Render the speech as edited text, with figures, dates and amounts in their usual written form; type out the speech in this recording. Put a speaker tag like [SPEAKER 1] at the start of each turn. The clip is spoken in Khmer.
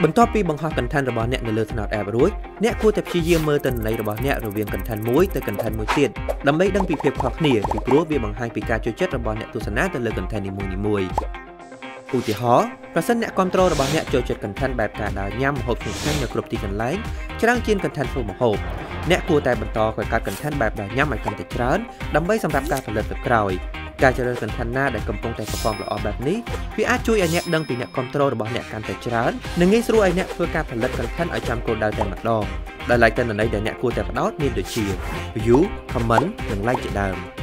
[SPEAKER 1] បន្ទាប់ពីបង្ហោះ content របស់អ្នកនៅលើ TNAOT App រួចអ្នកគួរតែព្យាយាមមើលទិន្នន័យរបស់អ្នករវាង content មួយទៅ content មួយទៀតដើម្បីដឹងពីភាពខុសគ្នាពីព្រោះវាបង្ហាញពីការចូលចិត្តរបស់អ្នកទស្សនាទៅលើ content នីមួយៗឧទាហរណ៍ប្រសិនអ្នកគ្រប់គ្រងរបស់អ្នកចូលចិត្ត content បែបការដើរញ៉ាំម្ហូបឆ្ងាញ់ៗនៅគ្រប់ទីកន្លែងច្រើនជាង content ធ្វើម្ហូបអ្នកគួរតែបន្តកកើត content បែបដើរញ៉ាំឲ្យកាន់តែច្រើនដើម្បីសម្រាប់ការផលិតទៅក្រោយការជ្រើសរើស content ណាដែលកំពុងតែប្រកបល្អបែបនេះវាអាចជួយឲ្យអ្នកដឹងពីអ្នកគ្រប់គ្រងរបស់អ្នកកាន់តែច្រើននិងងាយស្រួលឲ្យអ្នកធ្វើការផលិត content ឲ្យចំគោលដៅតែម្ដងដោយឡែកទិន្នន័យដែលអ្នកគួរតែផ្ដោតមានដូចជា view, comment និង like ជាដើម